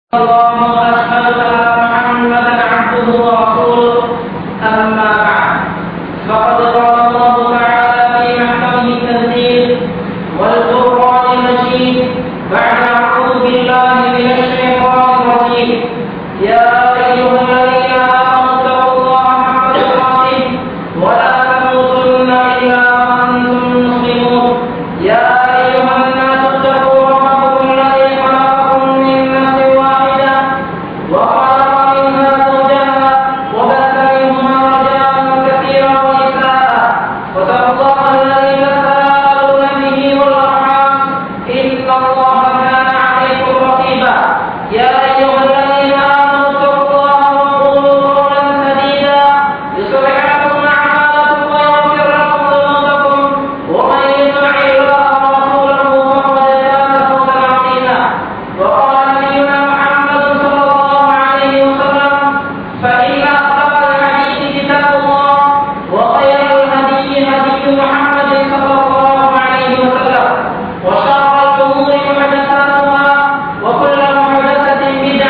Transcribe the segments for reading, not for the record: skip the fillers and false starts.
اللهم أشهد أن محمدا عبده ورسوله أما بعد فقد قال الله تعالى في محكمه التنزيل والقرآن المجيد بعد أعوذ بالله من الشيطان الرجيم يا أيها الذين آمنوا اتقوا الله حق تقاته ولا تموتن إلا وأنتم مسلمون يا أيها الناس اتقوا ربكم الذي خلقكم من نفس واحدة وخلق منها زوجها وبث منهما رجالا كثيرا ونساء واتقوا الله الذي تساءلون به والأرحام إن الله كان عليكم رقيبا يا أيها الذين آمنوا اتقوا الله وقولوا قولا سديدا يصلح لكم أعمالكم ويغفر لكم ذنوبكم ومن يطع الله ورسوله فقد فاز فوزا عظيما وقال نبينا محمد صلى الله عليه وسلم فإن أصدق الحديث كتاب الله وخير الهدي هدي محمد صلى الله عليه وسلم وشر الأمور محدثاتها وكل محدثة بدعة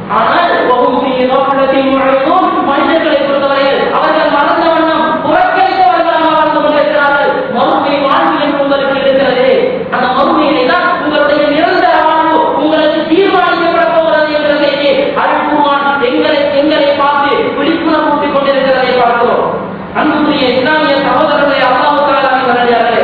ஆனால் மனிதர்களை பொறுத்தவரையில் அவர்கள் மறந்த வண்ணம் புறக்கணித்தவர்களாக வாழ்ந்து கொண்டிருக்கிறார்கள். மறுமை வாழ்வு என்று உங்களுக்கு இருக்கிறது. அந்த மறுமையிலே தான் உங்களுடைய நிரந்தர வாழ்வு உங்களுக்கு தீர்மானிக்கப்பட போகிறது என்ற செய்தி அல்குர்ஆன் எங்களை பார்த்து விழிப்புணர்வு ஊட்டிக் கொண்டிருக்கிறதை பார்க்கிறோம். அன்புக்குரிய இஸ்லாமிய சகோதரர்களை அல்லாஹ் தஆலா நல்லடியார்களே,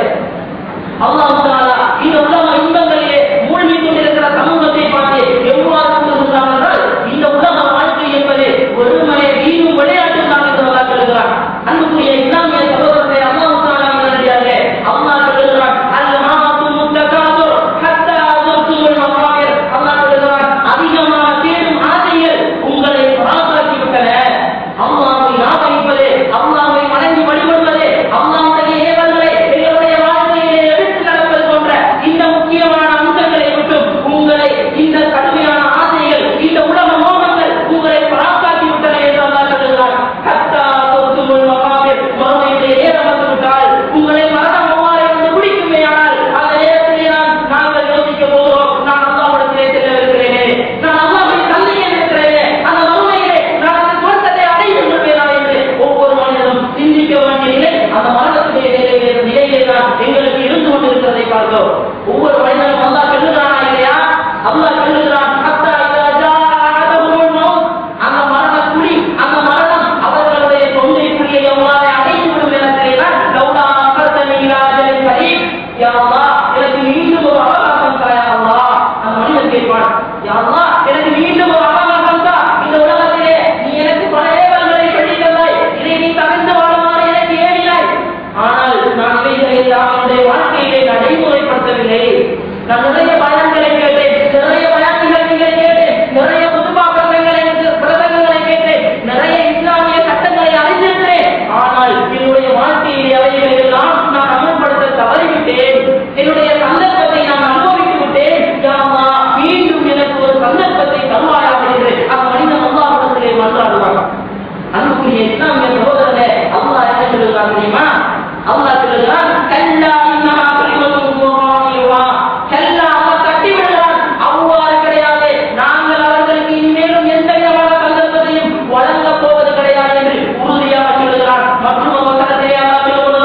அல்லாஹ் தஆலா இந்த உலக இன்பங்களிலே மூழ்கி கொண்டிருக்கிற சமூகத்தை பார்த்து எவ்வாறு கூறுகிறார் என்றால், இந்த உலக வாழ்க்கை என்பது ஒருமுறை வீணும் விளையாட்டு தான் என்று அல்லாஹ் சொல்கிறார். அன்புக்குரிய இஸ்லாமிய சகோதரர்களை அல்லாஹ் தஆலா நல்லடியார்களே, அல்லாஹ் சொல்கிறார் அல்ஹாகுமுத் தகாதுர் ஹத்தா ஸுர்துல் மகாபிர். அல்லாஹ் சொல்கிறார் அதிகமாக தேடும் ஆசைகள் உங்களை பராமரித்து விட்டன. அல்லாஹ்வை ஆராதிப்பது, அல்லாஹ்வை வணங்கி வழிபடுவது, அல்லாஹ்வுடைய ஏவல்களை எங்களுடைய வாழ்க்கையிலே எடுத்து நடப்பது போன்ற இந்த முக்கியமான அம்சங்களை விட்டும் உங்களை இந்த கடுமையான ஆசைகள், இந்த உலக மோகங்கள் உங்களை பராமரித்து விட்டன என்று அல்லாஹ் சொல்கிறார். ஹத்தா ஸுர்துல் மகாபிர், மறுமையிலே நேரம் வந்துவிட்டால் உங்களை மரணம் அவ்வாறே வந்து பிடிக்குமேயானால் அந்த நேரத்திலே நாங்கள் யோசிக்க போகிறோம், நான் அல்லாஹ்விடத்திலே செல்லவிருக்கிறேனே, நான் அல்லாஹ்வை சந்திக்க இருக்கிறேனே, அந்த மறுமையிலே நான் அந்த சொர்க்கத்தை அடைந்து கொள்வேனா என்று ஒவ்வொரு மனிதனும் சிந்திக்க வேண்டிய நிலை அந்த மரணத்துடைய நிலையிலே தான் எங்களுக்கு இருந்து கொண்டிருக்கிறதை பார்க்கிறோம். ஒவ்வொரு மனிதனும் அல்லாஹ் சொல்லுகிறானா இல்லையா? அல்லாஹ் சொல்லுகிறான் ஹத்தா இதா ஜாஅஹுல் மௌத், அந்த மரணக்குழி, அந்த மரணம் அவர்களுடைய தொண்டை குழியை எவ்வாறு அடைந்து விடும் நேரத்திலே தான் லௌலா அகர்தனி இலா அஜலின் கரீம், யா அல்லாஹ் எனக்கு மீண்டும் ஒரு அவகாசம் தா யா அல்லாஹ். அந்த மனிதன் கேட்பான், யா அல்லாஹ் எனக்கு மீண்டும் ஒரு அவகாசம் தா, இந்த உலகத்திலே நீ எனக்கு பல ஏவல்களை படித்ததாய், இதை நீ தவிர்த்து வாழுமாறு எனக்கு ஏவினாய். ஆனால் நான் இவைகளை எல்லாம் என்னுடைய வாழ்க்கையிலே நடைமுறைப்படுத்தவில்லை. நான் நிறைய பயான்களை கேட்டேன், நிறைய பயான் நிகழ்ச்சிகளை கேட்டேன், நிறைய புதுபா பிரசங்கங்களை கேட்டேன், நிறைய இஸ்லாமிய சட்டங்களை அறிந்திருக்கிறேன். ஆனால் என்னுடைய வாழ்க்கையிலே அவைகளை எல்லாம் நான் அமல்படுத்த தவறிவிட்டேன். என்னுடைய சந்தர்ப்பத்தை நான் அனுபவித்து விட்டேன். யா அல்லாஹ் மீண்டும் எனக்கு ஒரு சந்தர்ப்பத்தை தருவாயாக என்று அந்த மனிதன் அல்லாஹ்விடத்திலே மன்றாடுவான். அன்புக்குரிய இஸ்லாமிய சகோதரர்களே, அல்லாஹ் என்ன சொல்லுகிறார் தெரியுமா? அல்லாஹ் சொல்லுகிறான் கல்லா இன்னஹா கலிமத்துன் குர்ஆனியுஹா, கல்லா அவர் தட்டி விடுகிறான், அவ்வாறு கிடையாது, நாங்கள் அவர்களுக்கு இனிமேலும் எந்த விதமான சந்தர்ப்பத்தையும் வழங்கப் போவது கிடையாது என்று உறுதியாக சொல்லுகிறான். மற்றும் அவசரத்திலே அல்லாஹ் சொல்லுவது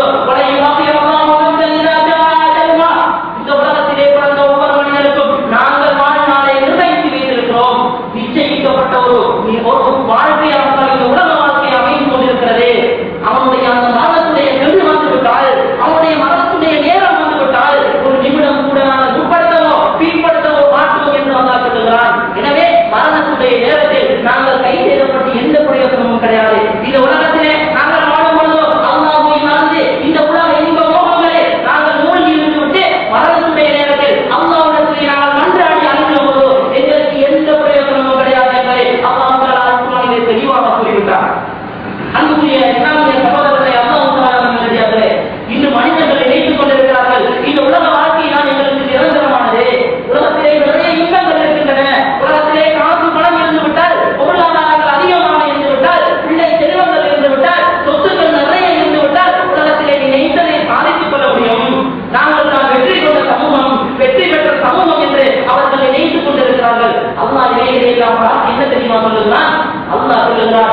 இந்த உலகத்திலே பிறந்த ஒவ்வொரு மனிதனுக்கும் நாங்கள் வாழ்நாளை நிர்ணயித்து வைத்திருக்கிறோம். நிச்சயிக்கப்பட்ட ஒரு வாழ்க்கை அவர்கள் இந்த உலக வாழ்க்கை அமைந்து கொண்டிருக்கிறது. அவனுடைய அந்த மரணத்துடைய கெடு வந்துவிட்டால், அவனுடைய மரணத்துடைய நேரம் வந்துவிட்டால் ஒரு நிமிடம் கூட நாங்கள் முற்படுத்தவோ பின்படுத்தவோ மாற்றோம் என்று அல்லாஹ் சொல்லுகிறான். எனவே மரணத்துடைய நேரத்தில் நாங்கள் கை செய்யப்பட்டு எந்த பிரயோஜனமும் கிடையாது. இந்த உலகத்திலே நாங்கள் வாழும் பொழுதோ அல்லாஹ்வை மறந்து இந்த உலக இன்ப மோகங்களே நாங்கள் மூழ்கி இருந்து விட்டு மரணத்துடைய நேரத்தில் அல்லாஹ்விடத்திலே நாங்கள் மன்றாடி அழுகிற போதோ எங்களுக்கு எந்த பிரயோஜனமும் கிடையாது என்பதை அல்லாஹ் தஆலா தெளிவாக கூறிவிட்டார். அன்புக்குரிய இஸ்லாமிய சகோதரர்களை, அல்லாஹ் தஆலா நல்லடியார்களே, இன்று மனிதர்கள் நினைத்துக் கொண்டிருக்கிறார்கள் இந்த உலக வாழ்க்கை தான் எங்களுக்கு நிரந்தரமானது. உலகத்திலே நிறைய இன்பங்கள் இருக்கின்றன. உலகத்திலே காசு பணம் இருந்து விட்டால், பொருளாதாரங்கள் அதிகமாக இருந்து விட்டால், பிள்ளை செல்வங்கள் இருந்து விட்டால், சொத்துக்கள் நிறைய இருந்து விட்டால் உலகத்திலே நீ நினைத்ததை சாதித்துக் கொள்ள முடியும். நாங்கள் தான் வெற்றி கொண்ட சமூகம், வெற்றி பெற்ற சமூகம் என்று அவர்கள் நினைத்துக் கொண்டிருக்கிறார்கள். அல்லாஹ் இவைகளை எல்லாம் பார்த்து என்ன தெரியுமா சொல்லுகிறான்? அல்லாஹ் சொல்லுகிறான்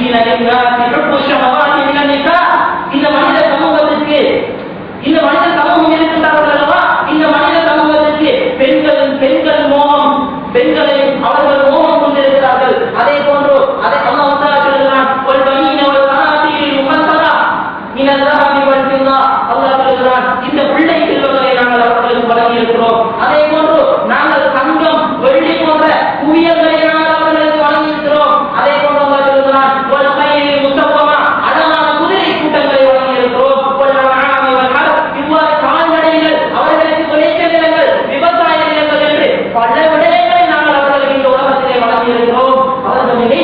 இந்த மனித சமூகத்திற்கு, இந்த மனித சமூகம் இருக்கின்றார்கள் அல்லவா, இந்த மனித சமூகத்திற்கு பெண்கள் மோகம், பெண்களை அவர்கள் மோகம் கொண்டிருக்கிறார்கள். அதே போன்று அதை அல்லாஹ் தஆலா சொல்லுகிறான் அல்லாஹ் சொல்லுகிறான் இந்த பிள்ளை செல்வங்களை நாங்கள் அவர்களுக்கு வழங்கி இருக்கிறோம். அதே போன்று நாங்கள் தங்கம் வெள்ளி போன்ற குவியல்களை நாங்கள் அவர்களுக்கு வழங்கி இருக்கிறோம். அதே போன்று அல்லாஹ் சொல்லுகிறான் அழகான குதிரை கூட்டங்களை வழங்கி இருக்கிறோம். இவ்வாறு கால்நடைகள், அவர்களுக்கு விளைச்சல் நிலங்கள், விவசாய நிலங்கள் என்று பல விடயங்களை நாங்கள் அவர்களுக்கு இந்த உலகத்திலே வழங்கி இருக்கிறோம். அவர்கள்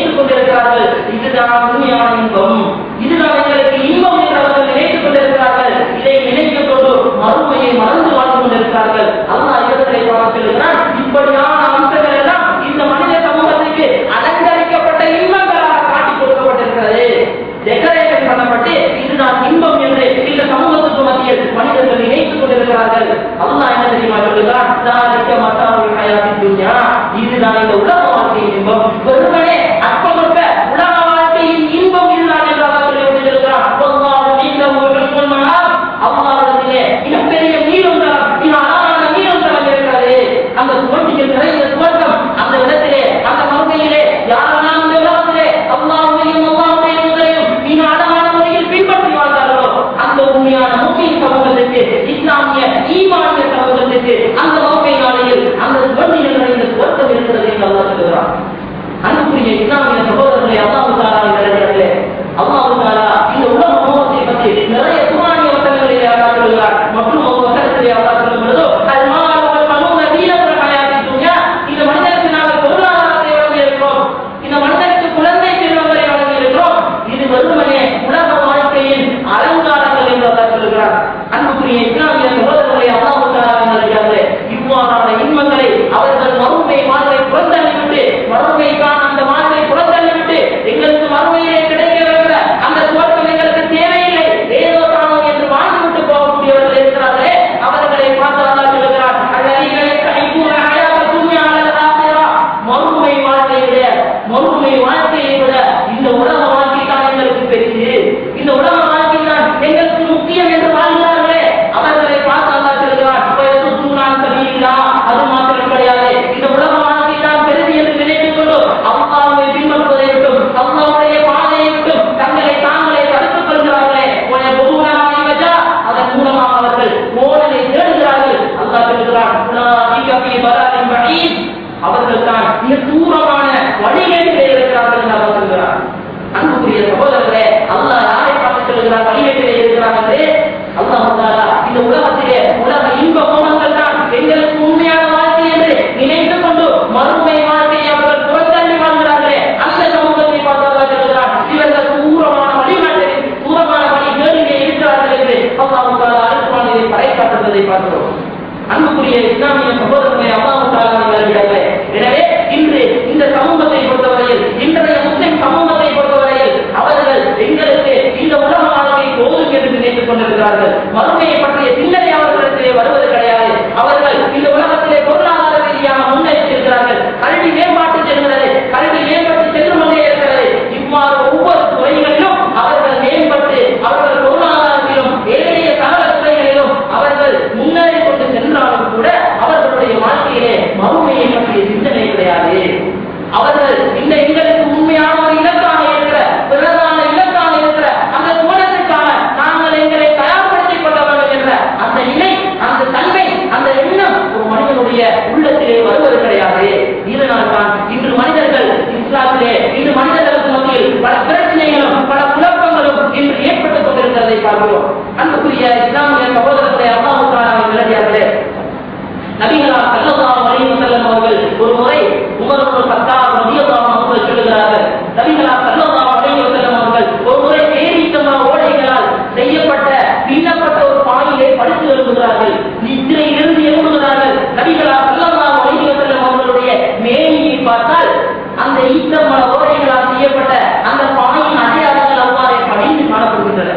மிக தூரமான வழிகேட்டிலே இருக்கிறார்கள் என்று அவர் சொல்கிறார். அன்புக்குரிய சகோதரர்களே, அல்லாஹ் யாரை பார்த்து சொல்கிறார் வழிகேட்டிலே இருக்கிறார் என்று? அல்லாஹ் தஆலா இந்த உலகத்திலே உலக இன்ப மோகங்கள் தான் எங்களுக்கு உண்மையான வாழ்க்கை என்று நினைத்து கொண்டு மறுமை வாழ்க்கையை அவர்கள் புறத்தள்ளி வாழ்கிறார்களே, அந்த சமூகத்தை பார்த்து அல்லாஹ் சொல்கிறார் இவர்கள் தூரமான வழிகாட்டில் தூரமான வழிகேட்டிலே இருக்கிறார்கள் என்று அல்லாஹ் தஆலா அல்-குர்ஆனிலே பறைசாற்றுவதை பார்க்கிறோம். அன்புக்குரிய இஸ்லாமிய சகோதரர்களே, அல்லாஹ் தஆலா அவர்களே, எனவே இன்று இந்த சமூகத்தை பொறுத்தவரையில், இன்றைய முஸ்லிம் சமூகத்தை பொறுத்தவரையில் அவர்கள் எங்களுக்கு இந்த உலக வாழ்க்கை போதும் என்று நினைத்துக் கொண்டிருக்கிறார்கள். மறுமையை பற்றிய சிந்தனை அவர்களிடத்திலே வருவது கிடையாது. அவர்கள் இந்த உலகத்திலே பொருளாதார ரீதியாக முன்னேற்றிருக்கிறார்கள். கல்வி மேம்பாட்டு செல்கிறது, கல்வி மேம்பட்டு சென்று கொண்டே இருக்கிறது. இவ்வாறு ஒவ்வொரு துறைகளிலும் அவர்கள் மேம்பட்டு அவர்கள் பொருளாதாரத்திலும் ஏழைய சகல துறைகளிலும் அவர்கள் முன்னேறி கொண்டு சென்றாலும் கூட அவர்களுடைய வாழ்க்கையிலே மறுமையை பற்றிய சிந்தனை கிடையாது. அவர்கள் இந்த எங்களுக்கு உண்மையான ஒரு இலக்காக இருக்கிற பிரதான இலக்காக இருக்கிற அந்த சுவனத்திற்காக நாங்கள் எங்களை தயார்படுத்திக் கொள்ள வேண்டும் என்ற அந்த நிலை, அந்த தன்மை, அந்த எண்ணம் ஒரு மனிதனுடைய உள்ளத்திலே வருவது கிடையாது. இதனால் தான் இன்று மனிதர்கள் இஸ்லாத்திலே இன்று மனிதர்களுக்கு மத்தியில் பல பிரச்சனைகளும் பல குழப்பங்களும் இன்று ஏற்பட்டுக் கொண்டிருக்கிறதை பார்க்கிறோம். அன்புக்குரிய இஸ்லாமிய சகோதரர்களே, அல்லாஹ் தஆலா நல்லடியார்களே, நபிகளார் ஸல்லல்லாஹு அலைஹி வஸல்லம் அவர்கள் ஒரு முறை உமர் இப்னு கத்தாப் ரலியல்லாஹு அன்ஹு அவர்கள் சொல்கிறார்கள், நபிகளார் ஸல்லல்லாஹு அலைஹி வஸல்லம் அவர்கள் ஒரு முறை பேரிச்சம்பழ ஓடைகளால் செய்யப்பட்ட பின்னப்பட்ட ஒரு பாயிலே படுத்து எழுதுகிறார்கள். நித்திரையிலிருந்து எழுதுகிறார்கள். நபிகளார் ஸல்லல்லாஹு அலைஹி வஸல்லம் அவர்களுடைய மேனியை பார்த்தால் அந்த ஈச்சம்பழ ஓடைகளால் செய்யப்பட்ட அந்த பாயின் அடையாளங்கள் அவ்வாறே படிந்து காணப்படுகின்றன.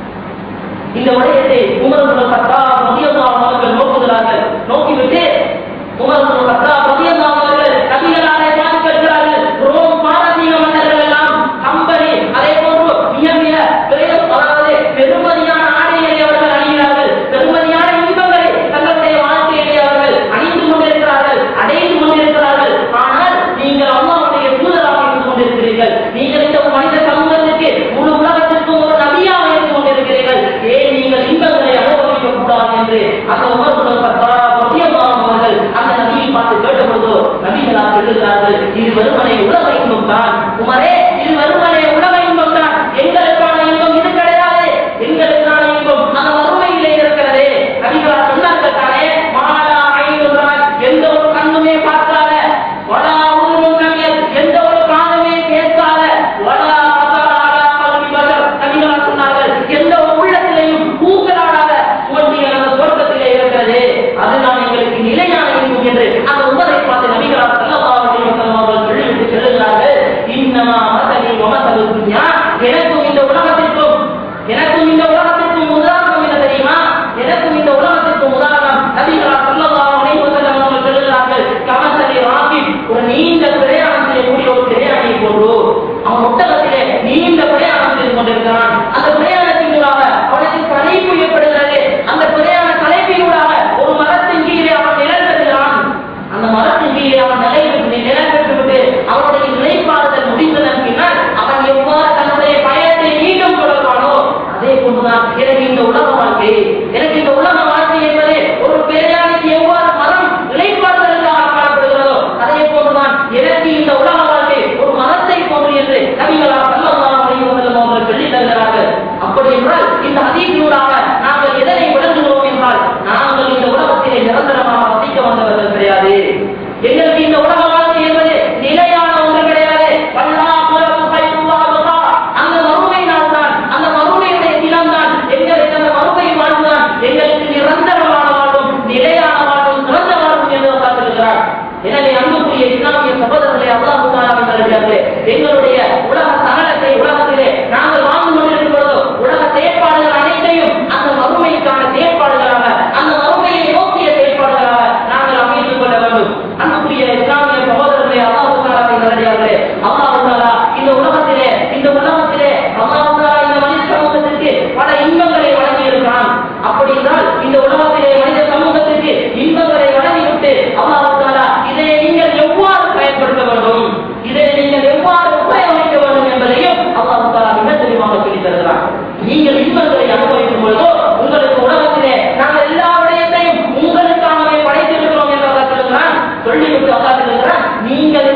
இந்த விடயத்தை உமர் இப்னு கத்தாப் ரலியல்லாஹு அன்ஹு அவர்கள் நோக்குகிறார்கள். நோக்கிவிட்டு உமர் இப்னு கத்தாப் ரலியல்லாஹு அன்ஹு அவர்கள் நபிகளாரை பார்த்து கேட்கிறார்கள், ரோம் பாரசீக மன்னர்கள் எல்லாம் கம்பளி அதே போன்று மிக மிக அதாவது பெருமதியான ஆடைகளை அவர்கள் அணிகிறார்கள். பெருமதியான இன்பங்களை தங்களுடைய வாழ்க்கையிலே அவர்கள் அணிந்து கொண்டிருக்கிறார்கள், அடைந்து கொண்டிருக்கிறார்கள். ஆனால் நீங்கள் அல்லாஹ்வுடைய தூதராக இருந்து கொண்டிருக்கிறீர்கள். நீங்கள் இந்த மனித சமூகத்திற்கு முழு உலகத்திற்கும் ஒரு நபியாக இருந்து கொண்டிருக்கிறீர்கள். ஏன் நீங்கள் இன்பங்களை அனுபவிக்க கூடாது என்று அந்த உமர் இப்னு கத்தாப் ரலியல்லாஹு அன்ஹு அவர்கள் அந்த நபியை பார்த்து கேட்டபோது நபிகளார் சொல்லுகிறார்கள், இது வெறுமனே உலக இன்பம் தான் உமரே, இது வெறுமனே உலக இன்பம் தான். எங்களுக்கான இன்பம் இது கிடையாது. எங்களுக்கான இன்பம் அந்த மறுமையிலே இருக்கிறது. நபிகளார் சொன்னார்கள் தானே, மாலா ஐனுரான், எந்த ஒரு கண்ணுமே பார்க்காத, வலா உருவும் நமியல், எந்த ஒரு காதுமே கேட்காத, வலா கதர் அலா கல்பி பஷர், நபிகளார் சொன்னார்கள் எந்த ஒரு உள்ளத்திலேயும் கூக்கலாடாத சுவண்டிகள் அந்த சொர்க்கத்திலே இருக்கிறது. அதுதான் எங்களுக்கு நிலையான இன்பம் என்று அந்த உமரை பார்த்து நபிகளார் ஸல்லல்லாஹு அலைஹி வஸல்லம் அவர்கள் சொல்லிவிட்டு சொல்லுகிறார்கள், இன்னமா மஸலி வ மஸலு துன்யா, எனக்கும் இந்த உலகத்திற்கும் உதாரணம் என்ன தெரியுமா? எனக்கும் இந்த உலகத்திற்கும் உதாரணம் நபிகளார் ஸல்லல்லாஹு அலைஹி வஸல்லம் அவர்கள் சொல்லுகிறார்கள், கமஸலி ராகிப், ஒரு நீண்ட பிரயாணம் செய்யக்கூடிய ஒரு பிரயாணியை போன்று. அவன் ஒட்டகத்திலே நீண்ட பிரயாணம் செய்து கொண்டிருக்கிறான். அந்த பிரயாணத்தினூடாக அவனுக்கு களைப்பு ஏற்படுகிறது. அந்த பிரயாண களைப்பினூடாக ஒரு மரத்தின் கீழே அவன் நிழல் பெறுகிறான். அந்த மரத்தின் கீழே அவன் நிழல் பெற்றுவிட்டு அவனுடைய நிலைப்பாடுதல் முடிந்ததன் பின்னால் அவன் எவ்வாறு தன்னுடைய பயணத்தை மீண்டும் தொடர்பானோ அதே போன்றுதான் எனக்கு இந்த உலக வாழ்க்கை. எனக்கு இந்த உலக வாழ்க்கை என்பது ஒரு பிரயாணிக்கு எவ்வாறு மரம் நிலைப்பாடுதலுக்காக காணப்படுகிறதோ அதே போன்றுதான் எனக்கு இந்த உலக வாழ்க்கை ஒரு மரத்தை போன்று என்று நபிகளார் ஸல்லல்லாஹு அலைஹி வஸல்லம் அவர்கள் சொல்லித் தருகிறார்கள். அப்படி என்றால் இந்த ஹதீஸினூடாக நாங்கள் எதனை விளங்குகிறோம் என்றால், நாங்கள் இந்த உலகத்திலே நிரந்தரமாக வசிக்க வந்தவர்கள் கிடையாது. எங்களுக்கு இந்த உலக வாழ்க்கை என்பது நிலையான ஒன்று கிடையாது. அந்த மறுமை நாள் தான், அந்த மறுமையுடைய தினம் தான் எங்களுக்கு அந்த மறுமை வாழ்வுதான் எங்களுக்கு நிரந்தரமான வாழ்வும் நிலையான வாழ்வும் சிறந்த வாழ்வும் என்று பார்த்திருக்கிறார். எனவே அன்புக்குரிய இஸ்லாமிய சகோதரர்களே, அல்லாஹ் தஆலா நல்லடியார்களே, எங்களுடைய உலக சகலத்தை உலகத்திலே நாங்கள் வாழ்ந்து கொண்டிருக்கும் பொழுது உலக செயற்பாடுகள் அனைத்தையும் அந்த மறுமைக்கான செயற்பாடுகளாக, அந்த மறுமையை நோக்கிய செயற்பாடுகளாக நாங்கள் அமைத்துக் கொள்ள வேண்டும். அன்புக்குரிய இஸ்லாமிய சகோதரர்களே, அல்லாஹ் தஆலா நல்லடியார்களே, அல்லாஹ் தஆலா இந்த உலகத்திலே அல்லாஹ் தஆலா இந்த மனித சமூகத்திற்கு பல இன்பங்களை வழங்கி இருக்கிறான். அப்படி என்றால் இந்த உலகத்திலே மனித சமூகத்திற்கு இன்பங்களை வழங்கிவிட்டு அல்லாஹ் தஆலா இதை நீங்கள் எவ்வாறு பயன்படுத்த வேண்டும், இதை நீங்கள் எவ்வாறு உபயோகிக்க வேண்டும் என்பதையும் அல்லாஹ் தஆலா மிக தெளிவாக சொல்லித் தருகிறார். நீங்கள் இன்பங்களை அனுபவிக்கும் பொழுதோ உங்களுக்கு உலகத்திலே நாங்கள் எல்லா விடயத்தையும் உங்களுக்காகவே படைத்திருக்கிறோம் என்று அல்லாஹ் சொல்லுகிறான். சொல்லிவிட்டு அல்லாஹ் சொல்லுகிறான், நீங்கள்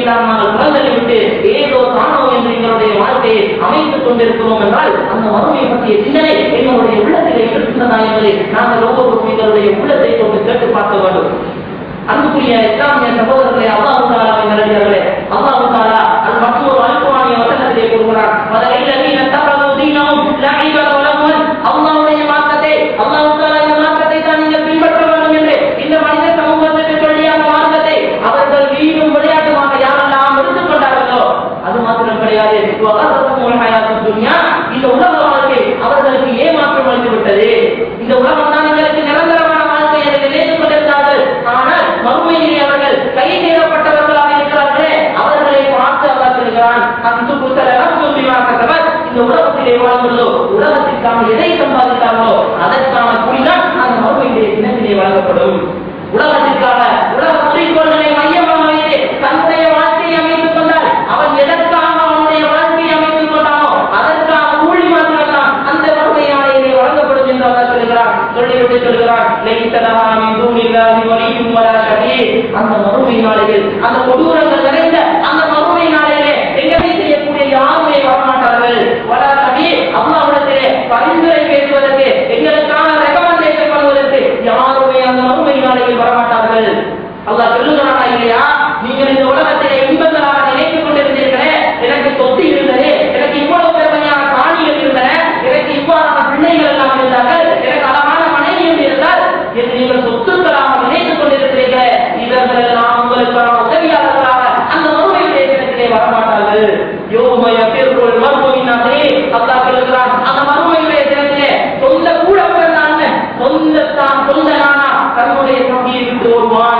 எல்லாம் நாங்கள் புறந்தள்ளிவிட்டு ஏதோ தானோ என்று எங்களுடைய வாழ்க்கையை அமைத்துக் கொண்டிருக்கிறோம் என்றால் அந்த மறுமையை பற்றிய சிந்தனை எங்களுடைய உள்ளத்திலே இருக்கின்றதா என்பதை நாங்கள் ஒவ்வொருவரும் எங்களுடைய உள்ளத்தை கொண்டு கேட்டு பார்க்க வேண்டும். அன்புக்குரிய இஸ்லாமிய சகோதரர்களே, அல்லாஹ் தஆலாவை நல்லடியார்களே, அல்லாஹ் தஆலா மற்றொரு அல்குர்ஆனிய வசனத்திலே கூறுகிறார், வலல்லதீன தகது தீனஹும் லஇபன் வ லஹவன். அல்லாஹ்வுடைய மார்க்கத்தை, அல்லாஹ் தஆலா இந்த மார்க்கத்தை தான் நீங்கள் பின்பற்ற வேண்டும் என்று இந்த மனித சமூகத்திற்கு சொல்லிய மார்க்கத்தை அவர்கள் வீணும் விளையாட்டுமாக யாரெல்லாம் எடுத்துக் கொண்டார்களோ அது மாத்திரம் கிடையாது, இந்த உலக வாழ்க்கை அவர்களுக்கு ஏமாற்றம் அளித்து விட்டது. இந்த உலகம் தான் எங்களுக்கு நிரந்தரமான வாழ்க்கை என்று நினைத்துக் கொண்டிருந்தார்கள். ஆனால் மறுமையிலே அவர்கள் கை சேரப்பட்டவர்களாக இருக்கிறார்களே, அவர்களை பார்த்து அல்லாஹ் சொல்கிறான், இந்த உலகத்திலே வாழ்ந்தோ உலகத்திற்கான எதை சம்பாதித்தார்களோ அதற்கான கூலிதான் அந்த மறுமையிலே தினத்திலே வழங்கப்படும். உலகத்திற்கான உலக குறிக்கோள்களை மையமாக வைத்து தன்னுடைய வாழ்க்கையை அமைத்துக் கொண்டால் அவன் எதற்காக அவனுடைய வாழ்க்கையை அமைத்துக் கொண்டானோ அதற்கான கூலி மாத்திரம்தான் அந்த மறுமையாளையிலே வழங்கப்படும் என்று அல்லாஹ் சொல்கிறான். சொல்லிவிட்டு சொல்கிறான், அந்த மறுமை நாளையில், அந்த கொடூரங்கள் நிறைந்த அந்த மறுமை நாளையிலே எங்களை செய்யக்கூடிய யாருமே வரமாட்டார்கள். அல்லாஹ்விடத்திலே பரிந்துரை பேசுவதற்கு, எங்களுக்கான ரெக்கமெண்டேஷன் பண்ணுவதற்கு யாருமே அந்த மறுமை நாளையில் வரமாட்டார்கள். அல்லாஹ் சொல்லுகிறானா இல்லையா, நீங்கள் இந்த உலகத்திலே இன்பங்களாக நினைத்துக் கொண்டிருந்தீர்களே, எனக்கு சொத்து இருந்தது, எனக்கு இவ்வளவு பெருமையான காணிகள் இருந்தன, எனக்கு இவ்வாறான பிள்ளைகள் எல்லாம் இருந்தார்கள், எனக்கு அழகான மனைவியும் இருந்தால் என்று நீங்கள் சொத்துக்களாக நினைத்துக் கொண்டிருக்கிறீர்களே, இவர்கள் எல்லாம் உங்களுக்கான உதவியாளர்களாக அந்த மறுமையிலே தினத்திலே வரமாட்டார்கள். யோமய பெருள் மறுமையினாலே அல்லாஹ் சொல்கிறான், அந்த மறுமையிலே தினத்திலே சொந்த கூட பிறந்தான் சொந்த நானா தன்னுடைய தம்பியை விட்டு ஓடுவான்.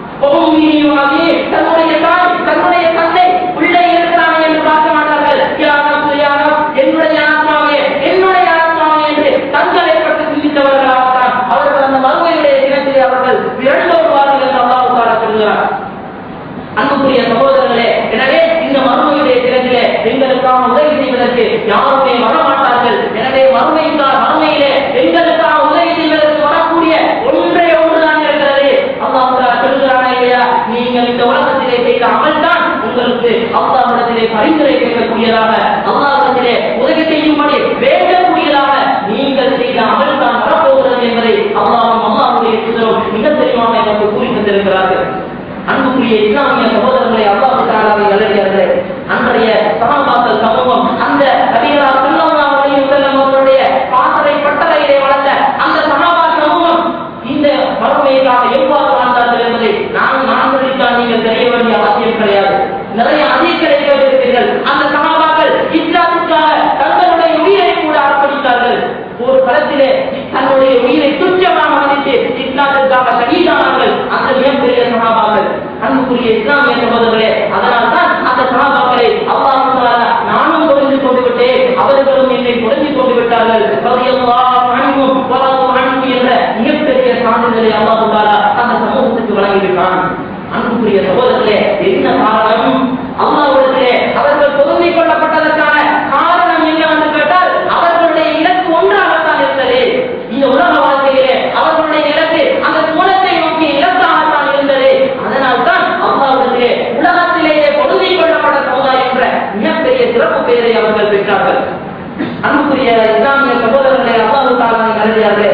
தன்னுடைய தாய், தன்னுடைய தந்தை பிள்ளை இருக்கிறானே என்று பார்க்க மாட்டார்கள். என்னுடைய ஆத்மாவே, என்னுடைய ஆத்மாவே என்று தங்களை பற்றி சிந்தித்தவர்களாகத்தான் அவர்கள் அந்த மறுமையுடைய தினத்திலே அவர்கள் விரண்டோடுவார்கள் என்று அல்லாஹ் தஆலா சொல்கிறார். அன்புக்குரிய சகோதரர்களே, எனவே இந்த மறுமையுடைய தினத்திலே எங்களுக்காக உதவி செய்வதற்கு யாருமே வரமாட்டார்கள். எனவே மறுமையிலே எங்களுக்காக உதவி செய்வதற்கு வரக்கூடிய ஒன்றே ஒன்றுதான் இருக்கிறது. அல்லாஹ் தஆலா சொல்கிறானா இல்லையா, நீங்கள் இந்த உலகத்திலே செய்த அமல் தான் உங்களுக்கு அல்லாஹ்விடத்திலே பரிந்துரை கேட்கக்கூடியதாக, அல்லாஹ்விடத்திலே உதவி செய்யும்படி வேண்டக்கூடியதாக நீங்கள் செய்த அமல் தான் வரப்போகிறது என்பதை அல்லாஹ்வுடைய தூதரும் மிக தெளிவாக எனக்கு கூறி தந்திருக்கிறார்கள். அன்புக்குரிய இஸ்லாமிய சகோதரர்களை, அல்லாஹ் தஆலாவை நல்லடியார்களே, அன்றைய சஹாபாக்கள் சமூகம் அந்த நபிகளார் ஸல்லல்லாஹு அலைஹி வஸல்லம் அவர்களுடைய பாசறை பட்டறையிலே வளர்ந்த அந்த சஹாபா சமூகம் இந்த மறுமைக்காக எவ்வாறு வாழ்ந்தார்கள் என்பதை நான்காக நீங்கள் தெரிய வேண்டிய அவசியம் கிடையாது. நிறைய அதிகளை கேட்டிருப்பீர்கள். அந்த சஹாபாக்கள் இஸ்லாமுக்காக தங்களுடைய உயிரை கூட அர்ப்பணித்தார்கள். ஒரு களத்திலே தன்னுடைய உயிரை துச்சமாக மதித்து இஸ்லாத்திற்காக ஷஹீதானார்கள் அந்த மிகப்பெரிய சஹாபாக்கள். அன்புக்குரிய இஸ்லாமிய சகோதரர்களே, அதனால்தான் அந்த சஹாபாக்களை அல்லாஹ் தஆலா நானும் புரிந்து கொண்டு விட்டேன், அவர்களும் என்னை புரிந்து கொண்டு விட்டார்கள் ரலியல்லாஹு அன்ஹும் வ ரது அன்ஹு என்ற மிகப்பெரிய சான்றிதழை அல்லாஹ் தஆலா அந்த சமூகத்துக்கு வழங்கியிருக்கிறான். அன்புக்குரிய சகோதரர்களே, என்ன காரணம்? அல்லாஹ்விடத்திலே அவர்கள் பொருந்திக் கொள்ளப்பட்டதற்கான காரணம் என்னவென்று கேட்டால் அவர்களுடைய இலக்கு ஒன்றாகத்தான் இருந்தது. இந்த உலக வாழ்க்கையிலே அவர்களுடைய இலக்கு அந்த குணத்தை நோக்கி இலக்காகத்தான் இருந்தது. அதனால்தான் அல்லாஹ்விடத்திலே உலகத்திலேயே பொருந்திக் கொள்ளப்பட்ட சமுதாயம் என்ற மிகப்பெரிய சிறப்பு பெயரை அவர்கள் பெற்றார்கள். அன்புக்குரிய இஸ்லாமிய சகோதரர்களே, அல்லாஹ் தஆலாவை நல்லடியார்களே,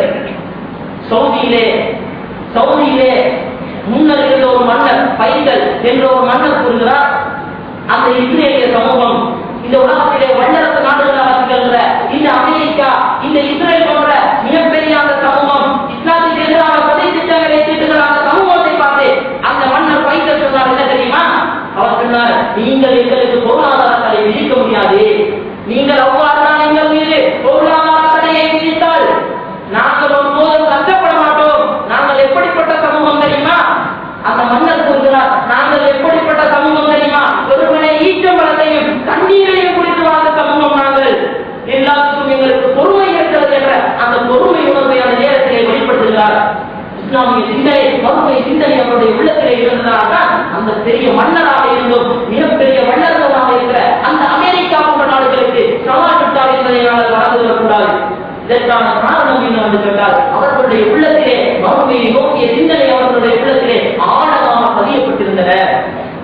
சவுதியிலே முன்னர் இருந்த ஒரு மன்னர் பைசல் என்ற ஒரு மன்னர் கூறுகிறார், அந்த இஸ்ரேலிய சமூகம் இந்த உலகத்திலே வல்லரசு நாடுகளாக திகழ்கிற இந்த அமெரிக்கா, இந்த இஸ்ரேல் போன்ற மிகப்பெரிய அந்த சமூகம் இஸ்லாத்துக்கு எதிராக சதி திட்டங்களை தீட்டுகிற அந்த சமூகத்தை பார்த்து அந்த மன்னர் பைசல் சொன்னார், என்ன தெரியுமா? அவர் சொன்னார், நீங்கள் எங்களுக்கு பொருளாதார தடை விதிக்க முடியாது. நீங்கள் அவ்வாறுதான் எங்கள் மீது பொருளாதார தடையை விதித்தால் நாங்கள் ஒருபோதும் கஷ்டப்பட மாட்டோம். நாங்கள் எப்படிப்பட்ட சமூகம் தெரியுமா? அந்த மன்னர் கூறுகிறார், நாங்கள் எப்படிப்பட்ட சமூகம் தெரியுமா? ஒருவனை ஈச்சம்பழத்தையும் தண்ணீரையும் குடித்து வாழ்ந்த சமூகம் நாங்கள். எல்லாத்துக்கும் எங்களுக்கு பொறுமை இருக்கிறது என்ற அந்த பொறுமை உணர்வை அந்த நேரத்திலே வெளிப்படுத்துகிறார். இஸ்லாமிய சிந்தனை, மறுமை சிந்தனை அவருடைய உள்ளத்திலே இருந்ததால்தான் அந்த பெரிய மன்னராக இருந்தும் மிகப்பெரிய வல்லரசாக இருக்கிற அந்த அமெரிக்கா போன்ற நாடுகளுக்கு சவால் விட்டார் என்பதை நாங்கள் மறந்து விடக்கூடாது. இதற்கான காரணம் என்னவென்று கேட்டால் அவர்களுடைய உள்ளத்திலே மறுமையை நோக்கிய சிந்தனை அவர்களுடைய உள்ளத்திலே ஆழமாக பதியப்பட்டிருந்தன. அன்புக்குரிய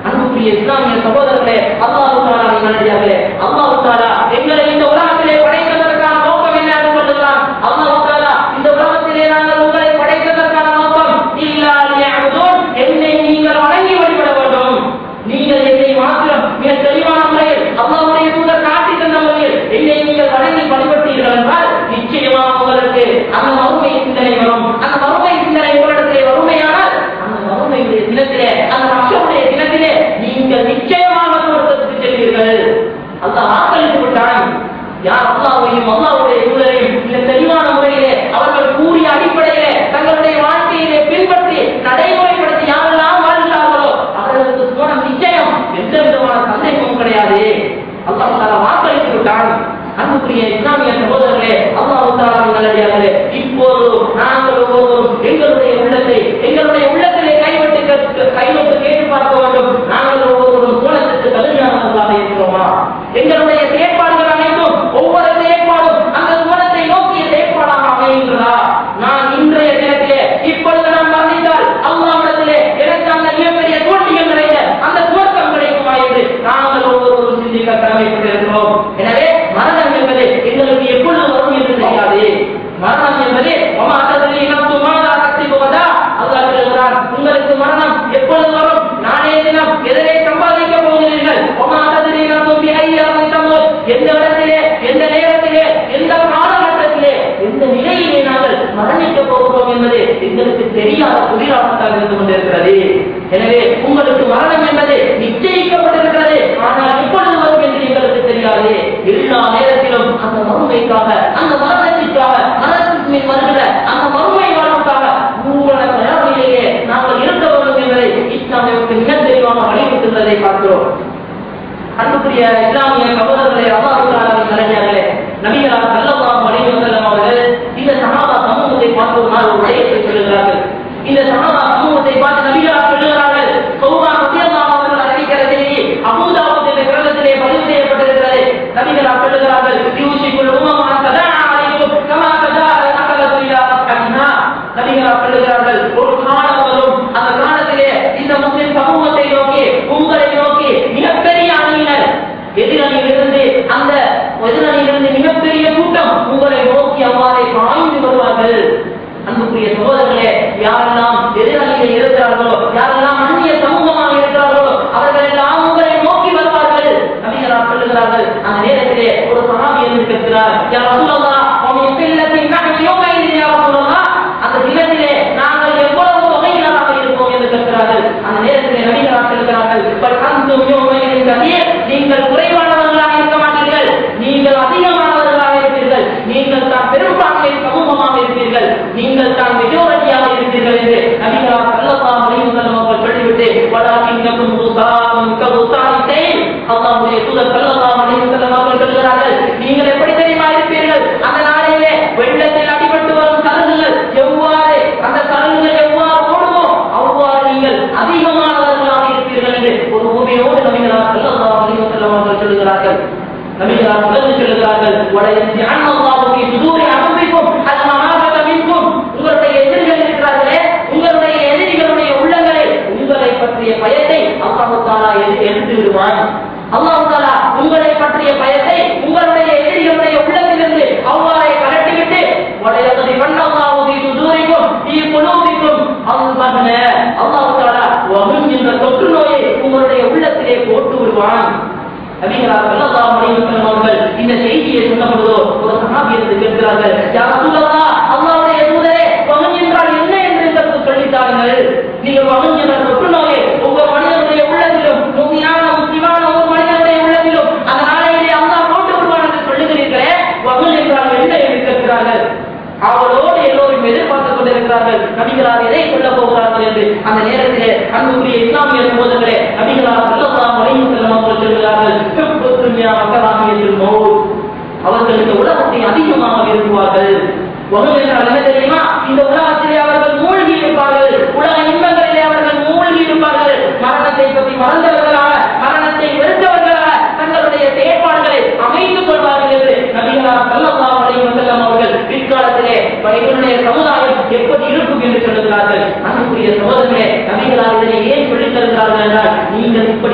அன்புக்குரிய இஸ்லாமிய சகோதரர்களே, அல்லாஹ் தஆலா நல்லடியார்களே, அல்லாஹ் தஆலா எங்களை இந்த உலகத்திலே படைத்ததற்கான நோக்கம் என்ன என்று சொல்லுகிறார். அல்லாஹ் தஆலா இந்த உலகத்திலே நாங்கள் உங்களை படைத்ததற்கான நோக்கம் இல்லா லியஅபுதூன், என்னை நீங்கள் வணங்கி வழிபட வேண்டும். நீங்கள் என்னை மாத்திரம் மிக தெளிவான முறையில் அல்லாஹ்வுடைய தூதர் காட்டி தந்த முறையில் என்னை நீங்கள் வணங்கி வழிபட்டீர்கள் என்றால் நிச்சயமாக உங்களுக்கு அந்த மறுமை சிந்தனை வரும். அந்த மறுமை சிந்தனை உங்களிடத்திலே வறுமையானால் அந்த மறுமையுடைய தினத்திலே, அந்த மஷருடைய தினத்திலே நீங்கள் நிச்சயமாக சொர்க்கத்துக்கு செல்வீர்கள். அல்லாஹ் வாக்களித்து விட்டான். யார் அல்லாஹ்வையும் அல்லாஹ்வுடைய தூதரையும் இந்த தெளிவான முறையிலே அவர்கள் கூறிய அடிப்படையிலே தங்களுடைய வாழ்க்கையிலே பின்பற்றி நடைமுறைப்படுத்தி யாரெல்லாம் வாழ்கிறார்களோ அவர்களுக்கு சுவனம் நிச்சயம், எந்த விதமான சந்தேகமும் கிடையாது. அல்லாஹ் தஆலா வாக்களித்து விட்டான். அன்புக்குரிய இஸ்லாமிய சகோதரர்களே, அல்லாஹ் தஆலா நல்லடியார்களே, இப்போது நாங்கள் ஒவ்வொருவரும் எங்களுடைய உள்ளத்திலே கைவிட்டு கேட்டு பார்க்க வேண்டும். நாங்கள் ஒவ்வொருவரும் சோழத்துக்கு தகுதியானவர்களாக இருக்கிறோமா? எங்களுடைய செயற்பாடுகள் அனைத்தும் ஒவ்வொரு செயற்பாடும் அந்த சோழத்தை நோக்கிய செயற்பாடாக அமைகின்றதா? நான் இன்றைய தினத்திலே இப்பொழுது நான் மரணித்தால் அல்லாஹ்விடத்திலே எனக்கு அந்த மிகப்பெரிய தோல்விகள் நிறைந்த அந்த சுவர்க்கம் கிடைக்குமா என்று நாங்கள் ஒவ்வொருவரும் சிந்திக்க கடமைப்பட்டிருக்கிறோம். எனவே மரணம் என்பது எங்களுக்கு எப்பொழுது வரும் என்று தெரியாது. மரணம் என்பது அல்லாஹ் சொல்கிறார், உங்களுக்கு மரணம் எப்பொழுது வரும், நாளைய தினம் எதனை சம்பாதிக்க போகிறீர்கள், எந்த இடத்திலே, எந்த நேரத்திலே, எந்த காலகட்டத்திலே, எந்த நிலையிலே நாங்கள் மரணிக்க போகிறோம் என்பது எங்களுக்கு தெரியாத புதிராகத்தான் இருந்து கொண்டிருக்கிறது. எனவே உங்களுக்கு மரணம் என்பது நிச்சயிக்கப்பட்டிருக்கிறது. ஆனால் எப்பொழுது வரும் என்று எங்களுக்கு தெரியாது. எல்லா நேரத்திலும் அந்த மறுமைக்காக, அந்த மரணத்திற்காக, மரணத்திற்கு மேல் வருகிற அந்த மறுமை வாழ்வுக்காக உங்களோட தயாரிலேயே நாங்கள் இருக்க வேண்டும் என்பதை இஸ்லாமிற்கு மிக தெளிவாக வலியுறுத்துவதை பார்க்கிறோம். அன்புக்குரிய இஸ்லாமிய சகோதரர்களே, அல்லாஹ் தஆலா நல்லடியார்களே, நபிகளார் ஸல்லல்லாஹு அலைஹி வஸல்லம் அவர்கள் இந்த சஹாபா சமூகத்தை பார்த்து ஒரு நாள் ஒரு விடயத்தை சொல்லுகிறார்கள். இந்த சஹாபா சமூகத்தை பார்த்து நபிகளார் சொல்லுகிறார்கள், சௌபா ரலியல்லாஹு அவர்கள் அறிவிக்கிற செய்தி அபூ தாவூத் என்ற கிரந்தத்திலே பதிவு செய்யப்பட்டிருக்கிறது. நபிகளார் சொல்லுகிறார்கள், யூசிகுல் உம்மமா ததா அலைக்கும் கமா ததா அகலது இலா அஸ்ஹாபிஹா. நபிகளார் சொல்லுகிறார்கள், ஒரு காலம் வரும், அந்த காலத்திலே இந்த முஸ்லிம் சமூகத்தை நோக்கி, உங்களை நோக்கி மிகப்பெரிய அணியினர், எதிரணியிலிருந்து அந்த எதிரணியிலிருந்து மிகப்பெரிய கூட்டம் உங்களை நோக்கி அவ்வாறே பாய்ந்து வருவார்கள். அன்புக்குரிய சகோதரர்களே, யாரெல்லாம் எதிரணியில் இருக்கிறார்களோ, யாரெல்லாம் அந்நிய சமூகமாக இருக்கிறார்களோ அவர்கள் எல்லாம் உங்களை நோக்கி வருவார்கள். நபிகளார் சொல்லுகிறார்கள், அந்த நேரத்திலே ஒரு சஹாபி என்று கேட்கிறார், யா ரசூலல்லாஹ், அந்த தினத்திலே நாங்கள் எவ்வளவு தொகையினராக இருப்போம் என்று கேட்கிறார்கள். அந்த நேரத்திலே நபிகளார் சொல்லுகிறார்கள், நீங்கள் குறைவானவர்களாக இருக்க மாட்டீர்கள், நீங்கள் அதிகமானவர்களாக இருப்பீர்கள், நீங்கள் தான் பெரும்பான்மை சமூகமாக இருப்பீர்கள், நீங்கள் தான் மெஜாரிட்டியாக இருப்பீர்கள் என்று நபிகளார் ஸல்லல்லாஹு அலைஹி வஸல்லம் அவர்கள் சொல்லிவிட்டு, வலாகின்னகும் துஸாவும் கபுஸாரின், அல்லாஹ்வுடைய தூதர் ஸல்லல்லாஹு அலைஹி வஸல்லம் அவர்கள் சொல்கிறார்கள், நீங்கள் எப்படி தெரியுமா இருப்பீர்கள், அந்த நாளிலே வெள்ளத்தில் அடிபட்டு வரும் சருகுகள் எவ்வாறு, அந்த சருகுகள் எவ்வாறு ஓடுமோ அவ்வாறு நீங்கள் அதிகமானவர்களாக இருப்பீர்கள் என்று ஒரு உண்மையோடு நபிகளார் ஸல்லல்லாஹு அலைஹி வஸல்லம் அவர்கள் சொல்கிறார்கள். நபிகளார் தொடர்ந்து சொல்கிறார்கள், வலயஜஅல் அல்லாஹு ஃபீ சுதூரி அன்ஃபிக்கும் அல்-மஹாபத மின்கும், உங்களுடைய எதிரிகள் இருக்கிறார்களே, உங்களுடைய எதிரிகளுடைய உள்ளங்களை, உங்களை பற்றிய பயத்தை அல்லாஹ் தஆலா எடுத்து விடுவான். அல்லாஹ் தஆலா உங்களை பற்றிய பயத்தை உங்களுடைய எதிரிகளுடைய உள்ளத்திலிருந்து அவ்வாறே கலட்டிவிட்டு, வலயஜஅல் அல்லாஹு ஃபீ சுதூரிக்கும் ஃபீ குலூபிக்கும் அல்-மஹ்ன, அல்லாஹ் தஆலா வஹம் என்ற தொற்று நோயை உங்களுடைய உள்ளத்திலே போட்டு விடுவான். நபிகளார் ஸல்லல்லாஹு அலைஹி வஸல்லம் அவர்கள் இந்த செய்தியை சொன்னபோது ஒரு சஹாபி என்று கேட்கிறார்கள், யா ரசூலல்லாஹ், அல்லாஹ்வுடைய தூதரே, வஹம் என்றால் என்ன என்று எனக்கு சொல்லித்தாருங்கள். நீங்கள் வஹம் என்ற தொற்று நோயை ஒவ்வொரு மனிதனுடைய உள்ளத்திலும், முஸ்லிமான ஒரு மனிதனுடைய உள்ளத்திலும் அந்த நாளையிலே அல்லாஹ் போட்டு விடுவான் என்று சொல்லுகிறீர்களே, வஹம் என்றால் என்ன என்று கேட்கிறார்கள். அவளோடு எல்லோரும் எதிர்பார்த்துக் கொண்டிருக்கிறார்கள், நபிகளார் எதை சொல்ல போகிறார்கள் என்று. அந்த நேரத்திலே அன்புக்குரிய இஸ்லாமிய சகோதரர்களே, நபிகளார் ஸல்லல்லாஹு அலைஹி வஸல்லம் அவர்கள் சொல்கிறார்கள், அவர்கள் இந்த உலகத்தை அதிகமாக விரும்புவார்கள். என்ன தெரியுமா, இந்த உலகத்திலே அவர்கள் மூழ்கி இருப்பார்கள், உலக இன்பங்களிலே அவர்கள் மூழ்கி இருப்பார்கள், மரணத்தை பற்றி மறந்தவர்களாக, மரணத்தை வெறுத்தவர்களாக தங்களுடைய செயற்பாடுகளை அமைத்துக் கொள்வார்கள் என்று நபிகளார் ஸல்லல்லாஹு அலைஹி வஸல்லம் அவர்கள் பிற்காலத்திலே இவருடைய சமுதாயம் எப்படி இருக்கும் என்று சொல்லுகிறார்கள். அன்புக்குரிய சகோதரர்களே, நபிகளார் இதனை ஏன் சொல்லித் தருகிறார்கள் என்றால், நீங்கள் இப்படி இருக்க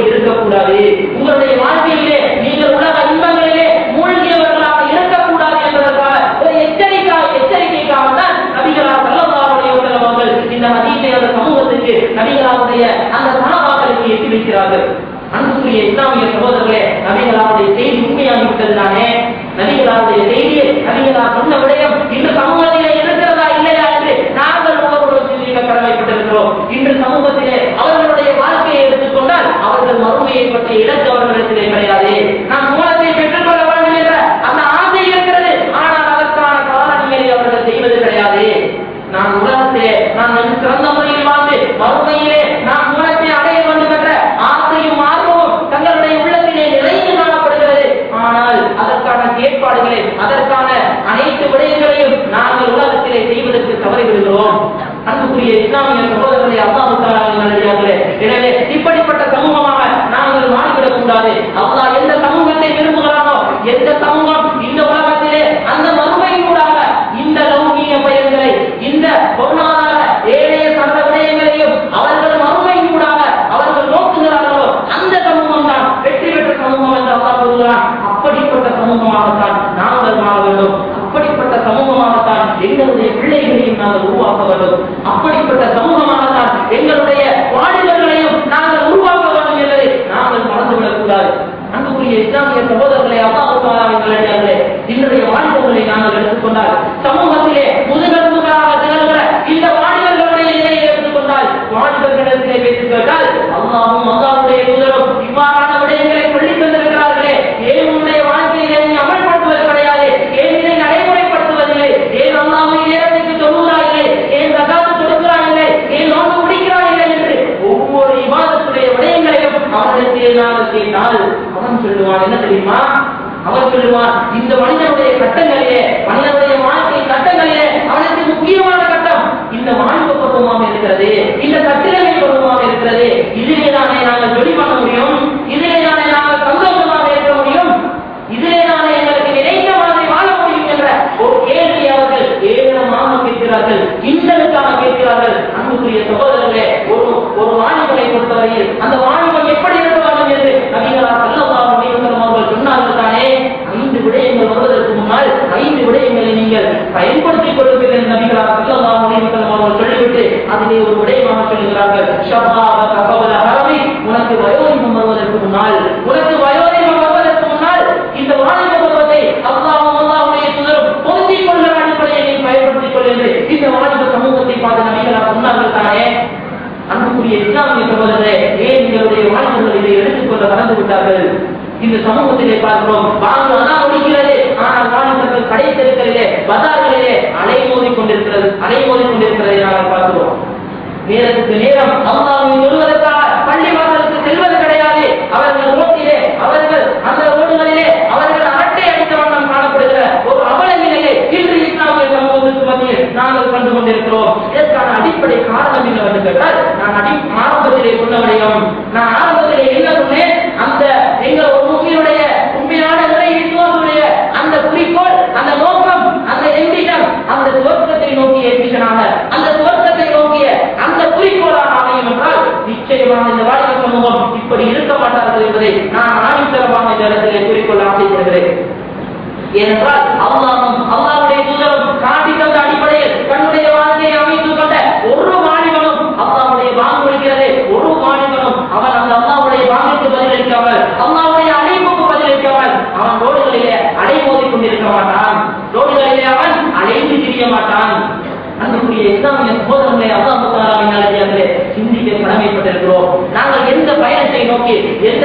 விடக்கூடாது, உங்களுடைய வாழ்க்கையிலே நீங்கள் உலக இன்பங்களிலே மூழ்கியவர்களாக இருக்கக்கூடாது என்பதற்காக ஒரு எச்சரிக்கைக்காக தான் நபிகளார் ஸல்லல்லாஹு அலைஹி வஸல்லம் அவர்கள் இந்த ஹதீஸை அந்த சமூகத்துக்கு நபிகளாருடைய அந்த சஹாபாக்களுக்கு எட்டி வைக்கிறார்கள். அன்புக்குரிய இஸ்லாமிய சகோதரர்களே, நபிகளாருடைய செய்தி உண்மையாகிவிட்டது தானே? நபிகளாருடைய செய்தியை நபிகளார் சொன்ன விடயம் இன்று சமூகத்திலே இருக்கிறதா இல்லையா என்று நாங்கள் ஒவ்வொருவரும் சிந்திக்க கடமைப்பட்டிருக்கிறோம். இன்று சமூகத்திலே அவர்களுடைய வாழ்க்கையை எடுத்துக்கொண்டால் அவர்கள் மறுமையை பற்றிய இலக்கு அவர்களிடத்திலே கிடையாது. நாம் மூலத்தை பெற்றுக்கொள்ள வேண்டும் என்ற அந்த ஆசை இருக்கிறது, ஆனால் அதற்கான காரணங்களை அவர்கள் செய்வது கிடையாது. நான் உலகத்திலே நான் சிறந்த முறையில் வாழ்ந்து மறுமையிலே நான் மூலத்தை அடைய வேண்டும் என்ற ஆசையும் ஆர்வமும் தங்களுடைய உள்ளத்திலே நிறைந்து காணப்படுகிறது. ஆனால் அதற்கான ஏற்பாடுகளை அதற்கான அனைத்து விடயங்களையும் நாங்கள் உலகத்திலே செய்வதற்கு தவறிவிடுகிறோம். அன்புக்குரிய இஸ்லாமிய சகோதரர்களை அல்லாஹ்வுக்காக, எனவே இப்படிப்பட்ட சமூகமாக நாங்கள் மாறிவிடக் கூடாது. அல்லாஹ் எந்த சமூகத்தை விரும்புகிறானோ, எந்த சமூகம் இந்த உலகத்திலே அந்த மறுமையினூடாக இந்த லௌகீக பயன்களை இந்த பொருளாதார ஏழைய சந்த விடயங்களையும் அவர்கள் மறுமையினூடாக அவர்கள் நோக்குகிறார்களோ அந்த சமூகம் தான் வெற்றி பெற்ற சமூகம் என்று அல்லாஹ் கூறுகிறான். அப்படிப்பட்ட சமூகமாகத்தான் நாங்கள் வாழ வேண்டும். அப்படிப்பட்ட சமூகமாகத்தான் எங்களுடைய பிள்ளைகளையும் நாங்கள் உருவாக்க வேண்டும். அப்படிப்பட்ட சமூகமாகத்தான் எங்களுடைய வாலிபர்களையும் நாங்கள் உருவாக்க வேண்டும் என்பதை நாங்கள் மறந்துவிடக் கூடாது. அன்புக்குரிய இஸ்லாமிய சகோதரர்களை, அல்லாஹ்வுக்காக, இன்றைய வாலிபர்களை நாங்கள் எடுத்துக்கொண்டால் சமூகத்திலே முதுகெலும்புகளாக திகழ்கிற இந்த வாலிபர்களுடைய நிலையை எடுத்துக்கொண்டால் வாலிபர்களிடத்திலே பேசி கேட்டால் அல்லாஹ்வும் அல்லாஹ்வுடைய தூதரும் இவ்வாறான விடயங்களை சொல்லித் தந்திருக்கிறார்களே, ஏன் உன்னுடைய வாழ்க்கையை நீ அமல்படுத்துவது கிடையாது, ஏன் இதை நடைமுறைப்படுத்துவதில்லை, ஏன் அல்லாஹ்வை நேரத்துக்கு தொழுகிறார்களே, ஏன் ஜகாத் கொடுக்கிறார்களே, ஏன் நோன்பு முடிக்கிறார்களே என்று ஒவ்வொரு இபாதத்துடைய விடயங்களையும் அவர்களுக்கு நாங்கள் கேட்டால் அவன் சொல்லுவான், என்ன தெரியுமா? அவர் சொல்லுவான், இந்த மனிதனுடைய கட்டங்களிலே, மனிதனுடைய வாழ்க்கை கட்டங்களிலே அவனுக்கு முக்கியமான கட்டம் இந்த வாலிப பருவமாக இருக்கிறது, இந்த கட்டிடமை பருவமாக இருக்கிறது. இதிலே தானே நாங்கள் ஜொலி பண்ண முடியும், இதிலே தானே நாங்கள் சந்தோஷமாக இருக்க முடியும், இதிலே தானே எங்களுக்கு நினைத்த மாதிரி வாழ முடியும் என்ற ஒரு கேள்வி அவர்கள் ஏராளமாக கேட்கிறார்கள், இன்றைக்காக கேட்கிறார்கள். அன்புக்குரிய சகோதரர்களே, ஒரு வாலிபனை பொறுத்தவரையில் அந்த வாலிபன் எப்படி இருக்க வேண்டும் என்று நபிகளார் ஸல்லல்லாஹு அலைஹி வஸல்லம் அவர்கள் சொன்னார்கள் தானே? 5 விடயங்கள் வருவதற்கு முன்னால் 5 விடயங்களை நீங்கள் பயன்படுத்திக் கொள்வீர்கள் நபிகளார் ஸல்லல்லாஹு அலைஹி வஸல்லம் அவர்கள் சொல்லிவிட்டு அதிலே ஒரு விடயமாக சொல்லுகிறார்கள், ஷபாபக கபல ஹரமி, உனக்கு வயோதிகம் வருவதற்கு முன்னால், உனக்கு வயோதிகம் வருவதற்கு முன்னால் இந்த வாலிப பருவத்தை அல்லாஹ்வும் அல்லாஹ்வுடைய தூதரும் பொருந்திக் கொள்கிற அடிப்படையை நீ பயன்படுத்திக் கொள் என்று இந்த வாலிப சமூகத்தை பார்த்து நபிகளார் சொன்னார்கள் தானே? அன்புக்குரிய இஸ்லாமிய சகோதரர்களே, ஏன் எங்களுடைய வாலிபர்கள் இதை எடுத்துக்கொள்ள மறந்து விட்டார்கள்? இந்த சமூகத்திலே பார்க்கிறோம், வாங்குவதெல்லாம் ஒழிக்கிறது, ஆனால் வாலிபர்கள் கடைத்தெருக்களிலே பஜார்களிலே அலைமோதி கொண்டிருக்கிறதை நாங்கள் பார்க்கிறோம். நேரத்துக்கு நேரம் அல்லாஹ்வை தொழுவதற்காக பள்ளி வாசலுக்கு செல்வது கிடையாது. அவர்கள் ரோட்டிலே, அவர்கள் அந்த ரோடுகளிலே அவர்கள் அரட்டை அடித்த வண்ணம் காணப்படுகிற ஒரு அவல நிலையை இன்று இஸ்லாமிய சமூகத்துக்கு மத்தியில் நாங்கள் கண்டு கொண்டிருக்கிறோம். இதற்கான அடிப்படை காரணம் என்னவென்று கேட்டால், நான் ஆரம்பத்திலே சொன்ன விடயம், நான் ஆரம்பத்திலே என்ன சொன்னேன், அந்த எங்கள் ஒரு முஸ்லிமுடைய உண்மையான நிலை விசுவாசுடைய அந்த குறிக்கோள், அந்த நோக்கம், அந்த எம்பிஷன், அந்த சுவர்க்கத்தை நோக்கிய எம்பிஷனாக, அந்த சுவர்க்கத்தை நோக்கிய அந்த குறிக்கோளாக அமையும் என்றால் நிச்சயமாக இந்த வாலிப சமூகம் இப்படி இருக்க மாட்டார்கள் என்பதை நான் ஆணித்தரமாக இந்த இடத்திலே குறிக்கோள் ஆசைப்படுகிறேன். ஏனென்றால் அல்லாஹ்வுடைய தூதரும் காட்டி தந்த அடிப்படையில் தன்னுடைய வாழ்க்கையை அமைத்துக் கொண்ட ஒரு வாலிபனும் அல்லாஹ்வுடைய வாக்கு ஒழிக்கிறது, ஒரு வாலிபனும் அவன் அந்த அல்லாஹ்வுடைய வாக்குக்கு பதிலளிக்காமல், அல்லாஹ்வுடைய அழைப்புக்கு பதிலளிக்காமல் அவன் ரோடுகளிலே அலைமோதிக் கொண்டிருக்க மாட்டான், ரோடுகளிலே அவன் அலைந்து திரிய மாட்டான். அன்புக்குரிய இஸ்லாமிய சகோதரர்களே, அல்லாஹ்வுக்காக சிந்திக்க கடமைப்பட்டிருக்கிறோம். நாங்கள் எந்த பயணத்தை நோக்கி, எந்த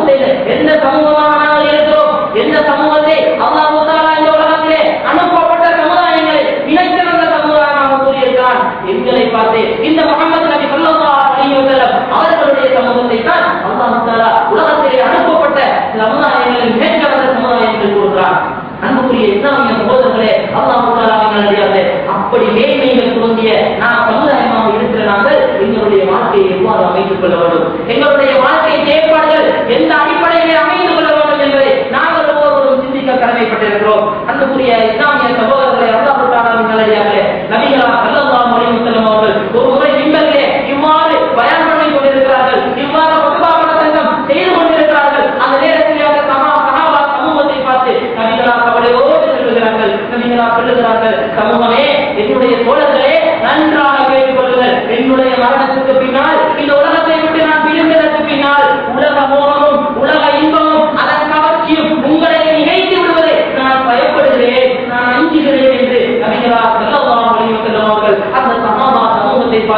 சமூகமாக நாங்கள் இருக்கிறோம், எந்த சமூகத்தை அல்லாஹ்வுக்காக இந்த உலகத்திலே அனுப்பப்பட்ட சமுதாயங்களை மிகச்சிறந்த சமுதாயமாக கூறியிருக்கிறான். எங்களை பார்த்து இந்த முஹம்மது நபி ஸல்லல்லாஹு அலைஹி வஸல்லம் அவர்களுடைய சமூகத்தை தான் அல்லாஹ்வுக்காக உலகத்திலே அனுப்பப்பட்ட சமுதாயங்களில் மிகச்சிறந்த சமுதாயம் என்று கூறுகிறான். அன்புக்குரிய இஸ்லாமிய சகோதரர்களே, அல்லாஹ்வுக்காக அப்படி மேன்மைகள் பொருந்திய நாம் சமுதாயமாக இருக்கிற நாங்கள் எங்களுடைய வாழ்க்கையை எவ்வாறு அமைத்துக் கொள்ள வேண்டும், எங்களுடைய வாழ்க்கை செயற்பாடுகள் எந்த அடிப்படையிலே அமைந்து கொள்ள வேண்டும் என்பதை நாங்கள் ஒவ்வொருவரும் சிந்திக்க கடமைப்பட்டிருக்கிறோம். அன்புக்குரிய இஸ்லாமிய சகோதரர்களை, அல்லாஹ்வுக்காக நபிகளார் ஸல்லல்லாஹு அலைஹி வஸல்லம் அவர்கள் ஒரு முறை மிம்பரிலே இவ்வாறு பயான் பண்ணிக் கொண்டிருக்கிறார்கள், இவ்வாறு உத்பாவன சங்கம் செய்து கொண்டிருக்கிறார்கள்.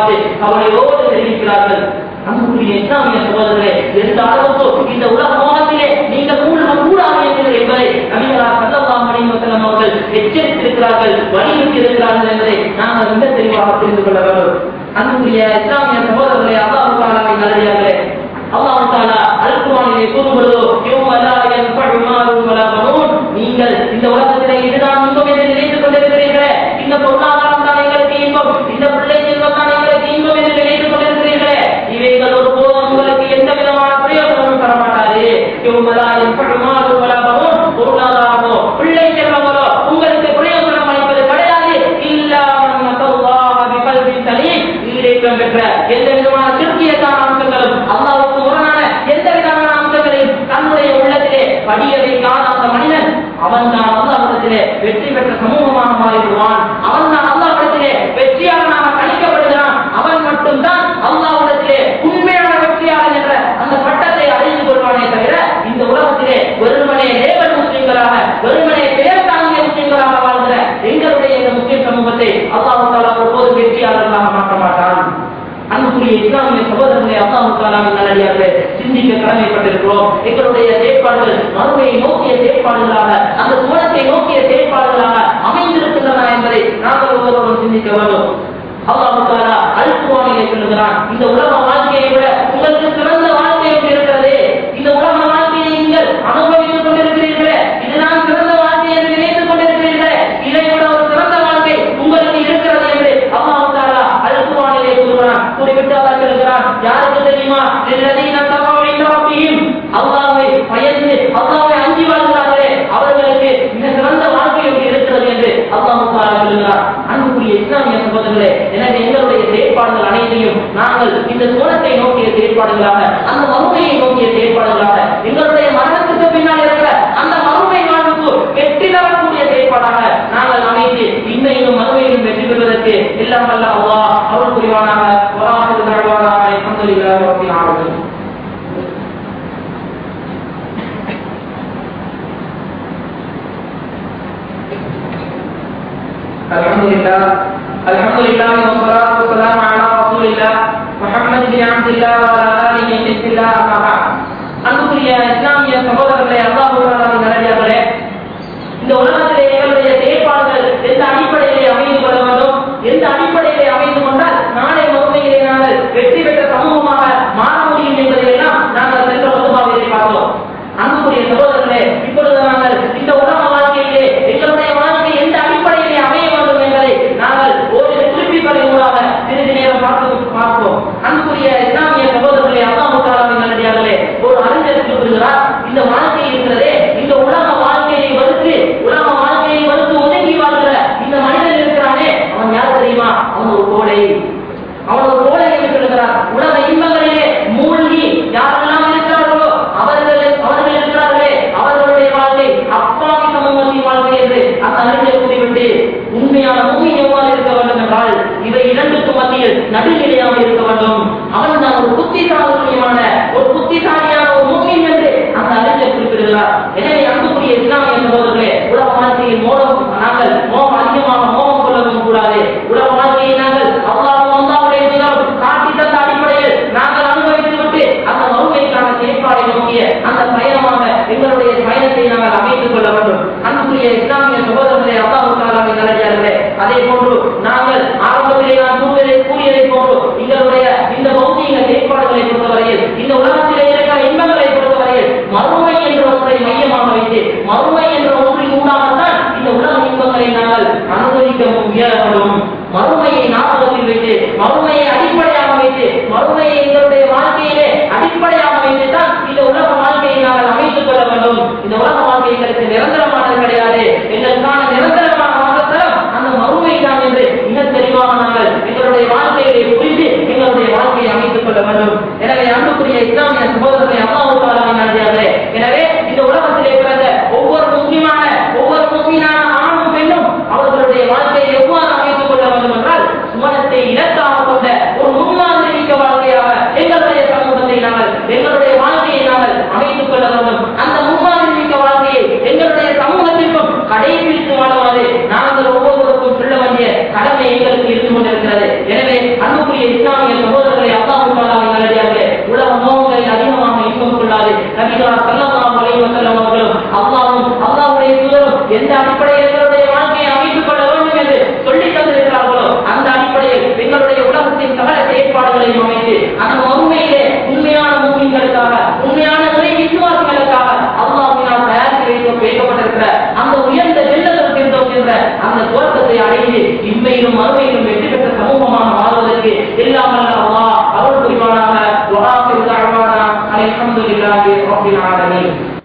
பார்த்து கவலையோடு தெரிவிக்கிறார்கள். அன்புக்குரிய இஸ்லாமிய சகோதரர்களே, எந்த அளவுக்கு இந்த உலக மோகத்திலே நீங்கள் கூடாது என்பதை நபிகளார் ஸல்லல்லாஹு அலைஹி வஸல்லம் அவர்கள் எச்சரித்திருக்கிறார்கள், வலியுறுத்தி இருக்கிறார்கள் என்பதை நாங்கள் மிக தெளிவாக புரிந்து கொள்ள வேண்டும். அன்புக்குரிய இஸ்லாமிய சகோதரர்களே, அல்லாஹ் தஆலாவின் நல்லடியார்களே, அல்லாஹ் தஆலா அல் குர்ஆனிலே கூறும்போது யௌம லா யன்ஃபஉ மாலுன் வலா பனூன், நீங்கள் இந்த உலகத்திலே இதுதான் இன்பம் என்று நினைத்துக் கொண்டிருக்கிறீர்களே, இந்த பொருளாதாரம் தான் எங்களுக்கு இன்பம், இந்த பிள்ளை செல்வம் தான் எங்களுக்கு இன்பம் என்று நினைத்துக் கொண்டிருக்கிறீர்களே, இவைகள் ஒருபோதும் உங்களுக்கு எந்த விதமான பிரயோஜனமும் தர மாட்டாது. யௌம லா யன்ஃபஉ மாலுன் வலா பனூன், பொருளாதாரமோ பிள்ளை செல்வங்களோ உங்களுக்கு பிரயோஜனம் அளிப்பது கிடையாது. இல்லா மன் அத்தல்லாஹ பிகல்பின் சலீம், ஈடேற்றம் பெற்ற எந்த விதமான சிறுக்கியத்தான அம்சங்களும் அல்லாஹ்வுக்கு முரணான எந்த விதமான அம்சங்களையும் தன்னுடைய உள்ளத்திலே படிய வைக்காத அந்த மனிதன் அவன் தான் அல்லாஹ்விடத்திலே வெற்றி பெற்ற சமூகமாக மாறிவிடுவான். அவன் தான் அல்லாஹ்விடத்திலே வெற்றியாளனாக கணிக்கப்படுகிறான். அவன் மட்டும்தான் அல்லாஹ்விடத்திலே உண்மையான வெற்றியாளன் என்ற அந்த பட்டத்தை அடைந்து கொள்வானே தவிர இந்த உலகத்திலே வெறுமனே லேபர் முஸ்லிம்களாக, வெறுமனே பெயர் தாங்கிய முஸ்லிம்களாக வாழ்கிற எங்களுடைய இந்த முஸ்லிம் சமூகத்தை அல்லாஹ் தஆலா ஒருபோது வெற்றியாளர்களாக மாற்ற மாட்டான். அன்புக்குரிய இஸ்லாமிய சகோதரர்களே, அல்லாஹ் தஆலாவின் நல்லடியார்களே, சிந்திக்க கடமைப்பட்டிருக்கிறோம். எங்களுடைய செயற்பாடுகள் மறுமையை நோக்கிய செயற்பாடுகளாக, அந்த சுவனத்தை நோக்கிய செயற்பாடுகளாக அமைந்திருக்கின்றன என்பதை நாங்கள் ஒவ்வொருவரும் சிந்திக்க வேண்டும். அல்லாஹ் தஆலா அல் குர்ஆனிலே சொல்கிறான், இந்த உலக வாழ்க்கையை விட உங்களுக்கு சிறந்த வாழ்க்கை இருக்கிறது. இந்த உலக வாழ்க்கையை நீங்கள் அனுபவித்துக் கொண்டிருக்கிறீர்களே, இதுதான் சிறந்த வாழ்க்கை என்று நினைத்துக் கொண்டிருக்கிறீர்களே, இதை விட ஒரு சிறந்த வாழ்க்கை உங்களுக்கு இருக்கிறது என்று அல்லாஹ் தஆலா அல் குர்ஆனிலே கூறுகிறான். குறிப்பிட்டு அவர் சொல்கிறான், யாருக்கு தெரியுமா? லல்லதீன தகவ இன்த ரப்பிஹிம், அல்லாஹ்வை பயந்து அல்லாஹ்வை அஞ்சி வாழ்கிறார்களே அவர்களுக்கு மிக சிறந்த வாழ்க்கை இருக்கிறது என்று அல்லாஹ் தஆலா சொல்கிறார். அன்புக்குரிய இஸ்லாமிய சகோதரர்களே, எனவே எங்களுடைய செயற்பாடுகள் அனைத்தையும் நாங்கள் இந்த சுவனத்தை நோக்கிய செயற்பாடுகளாக, அந்த மறுமையை நோக்கிய செயற்பாடுகளாக, எங்களுடைய மரணத்துக்கு பின்னால் இருக்கிற அந்த மறுமை வாழ்வுக்கு வெற்றி தரக்கூடிய செயற்பாடாக நாங்கள் அமைத்து இன்னையும் மறுமையிலும் வெற்றி பெறுவதற்கு எல்லாம் வல்ல அல்லாஹ் அருள் புரிவானாக. வஆஹிரு தஅவானா அல்ஹம்துலில்லாஹி ரப்பில் ஆலமீன். அல்ஹம்துலில்லாஹ் வஸ்ஸலாத்து வஸ்ஸலாமு அலா ரசூலில்லாஹ் முஹம்மது பின் அப்துல்லாஹ் வ அலா ஆலிஹி பிஸ்மில்லாஹ் அம்மா பஅத். அன்புக்குரிய இஸ்லாமிய சகோதரர்களே, அல்லாஹ் தஆலாவின் நல்லடியார்களே, இந்த உலகத்திலே எங்களுடைய செயற்பாடுகள் எந்த அடிப்படையிலே அமைந்து கொள்ள வேண்டும், எந்த அடிப்படையிலே அமைந்து கொண்டால் நாளை மறுமையிலே நாங்கள் வெற்றி பெற்ற சமூகமாக மாற முடியும் என்பதையெல்லாம் நாங்கள் சென்ற வகுப்பாவிலே பார்த்தோம். அன்புக்குரிய சகோதரர்களே, இப்பொழுது நாங்கள் இந்த உலக வாழ்க்கையிலே எங்களுடைய வாழ்க்கை எந்த அடிப்படையிலே அமைய வேண்டும் என்பதை நாங்கள் ஓரிரு குறிப்புகளை மூலமாக சிறிது நேரம் பார்ப்போம். அன்புக்குரிய இஸ்லாமிய சகோதரர்களே, அல்லாஹ் தஆலாவின் நல்லடியார்களே, ஒரு அறிஞர் கூறுகிறார், இந்த வாழ்க்கை இருக்கிறதே, இந்த உலக வாழ்க்கையை வெறுத்து ஒதுங்கி வாழ்கிற இந்த மனிதன் இருக்கிறானே, அவன் யார் தெரியுமா? அவன் ஒரு கோழை. அவன் ஒரு கோழை என்று சொல்கிறார். உலக இன்பங்களிலே மூழ்கி யாரெல்லாம் இருக்கிறார்களோ அவர்கள் இருக்கிறார்களே, அவர்களுடைய வாழ்க்கை அப்பாவி சமூகத்தின் வாழ்க்கை என்று அந்த அறிஞர் கூறிவிட்டு, உண்மையான மூமின் எவ்வாறு இருக்க வேண்டும் என்றால் இவை இரண்டுக்கும் மத்தியில் நடுநிலையாக இருக்க வேண்டும். அவன் தான் ஒரு புத்திசாலியான ஒரு மூமின் என்று அந்த அறிஞர் குறிப்பிடுகிறார். எனவே அன்புக்குரிய இஸ்லாமிய சகோதரர்களே, உலக வாழ்க்கையில் நாங்கள் அதிகமாக மோகம் கொள்ளவும் கூடாது. உலக வாழ்க்கையை நாங்கள் காட்டி தந்த அடிப்படையில் நாங்கள் அனுபவித்து விட்டு அந்த மறுமைக்கான செயற்பாடை நோக்கிய அந்த பயணமாக எங்களுடைய பயணத்தை நாங்கள் அமைத்துக் கொள்ள வேண்டும். அன்புக்குரிய இஸ்லாமிய சகோதரர்களே, அல்லாஹ் தஆலாவின் நல்லடியார்களே, அதே போன்று நாங்கள் ஆரம்பத்திலே நான் கூறியதை போன்று எங்களுடைய இந்த பௌதீக செயற்பாடுகளை பொறுத்தவரையில், இந்த உலகத்திலே இருக்கிற இன்பங்களை பொறுத்தவரையில் மறுமை என்ற ஒன்றை மையமாக வைத்து, மறுமை என்ற ஒன்றின் ஊடாகத்தான் இந்த உலக இன்பங்களை நாங்கள் அனுபவிக்க முடியும். மறுமையை ஞாபகத்தில் வைத்து, மறுமையை அடிப்படையாக வைத்து, மறுமையை எங்களுடைய வாழ்க்கையிலே அடிப்படையாக வைத்துதான் இந்த உலக வாழ்க்கையை நாங்கள் அமைத்துக் கொள்ள வேண்டும். இந்த உலக வாழ்க்கை எங்களுக்கு நிரந்தரமானது கிடையாது. எங்களுக்கான நிரந்தரமான வாசத்தரம் அந்த மறுமை தான் என்று மிக தெளிவாக நாங்கள் எங்களுடைய வாழ்க்கையை புரிந்து எங்களுடைய வாழ்க்கையை அமைத்துக் கொள்ள வேண்டும். எனவே அன்புக்குரிய இஸ்லாமிய சகோதரர்களை, அல்லாஹ் தஆலாவின் நல்லடியார்களே, எனவே இந்த உலகத்திலே பிறந்த ஒவ்வொரு முஸ்லிமான ஆணும் பெண்ணும் அவர்களுடைய வாழ்க்கையை எவ்வாறு அமைத்துக் கொள்ள வேண்டும் என்றால், சுவனத்தை இலக்காக கொண்ட ஒரு முன்மாதிரி மிக்க வாழ்க்கையாக எங்களுடைய சமூகத்தை எங்களுடைய வாழ்க்கையை நாங்கள் அமைத்துக் கொள்ள வேண்டும். அந்த முன்மாதிரி மிக்க வாழ்க்கையை எங்களுடைய சமூகத்திற்கும் கடைபிடித்து வாழுமாறு நாங்கள் ஒவ்வொருவருக்கும் சொல்ல வேண்டிய கடமை எங்களுக்கு இருந்து கொண்டிருக்கிறது. எனவே அன்புக்குரிய எந்த அடிப்படையில் எங்களுடைய வாழ்க்கையை அமைத்துக் கொள்ள வேண்டும் என்று சொல்லி தந்திருக்கிறார்களோ அந்த அடிப்படையில் எங்களுடைய உலகத்தின் சகல செயற்பாடுகளையும் அமைத்து அந்த உண்மையிலே உண்மையான மூமின்களுக்காக உண்மையான துறை விசுவாசிகளுக்காக அல்லாஹ்வினால் தயாரித்து வைக்கப்பட்டிருக்கிற அந்த உயர்ந்த ஜன்னத்துல் ஃபிர்தௌஸ் என்ற அந்த சுவர்க்கத்தை அடைந்து இம்மையிலும் மறுமையிலும் வெற்றி பெற்ற சமூகமாக மாறுவதற்கு எல்லாம் வல்ல அல்லாஹ் அருள் புரிவானாக. வஆகிரு தஅவானா அல்ஹம்துலில்லாஹி ரப்பில் ஆலமீன்.